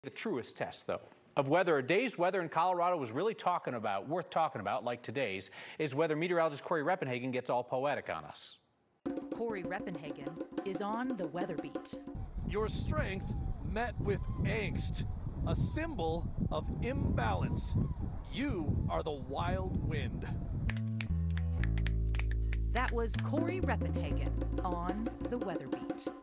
The truest test, though, of whether a day's weather in Colorado was really worth talking about, like today's, is whether meteorologist Cory Reppenhagen gets all poetic on us. Cory Reppenhagen is on the weather beat. Your strength met with angst, a symbol of imbalance. You are the wild wind. That was Cory Reppenhagen on the weather beat.